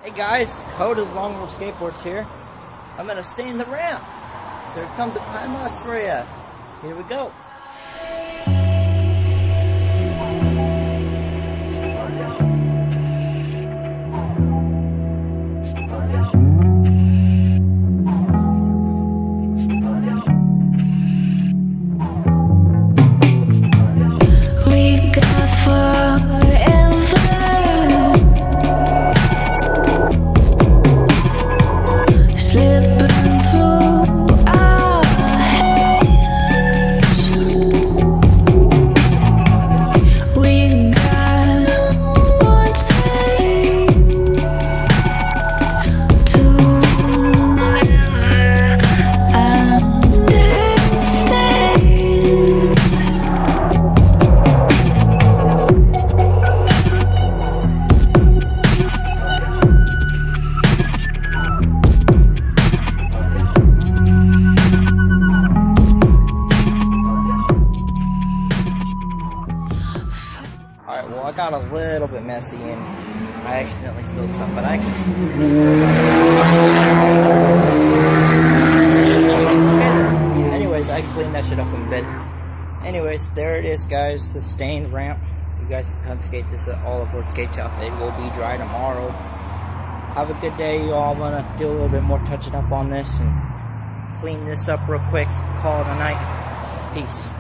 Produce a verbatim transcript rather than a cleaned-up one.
Hey guys, Coda's Longboard Skateboards here. I'm gonna stay in the ramp. So here comes a time lapse for you. Here we go. Alright, well I got a little bit messy and I accidentally spilled some, but I can... Anyways, I can clean that shit up in a bit. Anyways, there it is guys, the stained ramp. You guys can come skate this at All Aboard Skate Shop. It will be dry tomorrow. Have a good day, you all. I'm gonna do a little bit more touching up on this and clean this up real quick. Call it a night. Peace.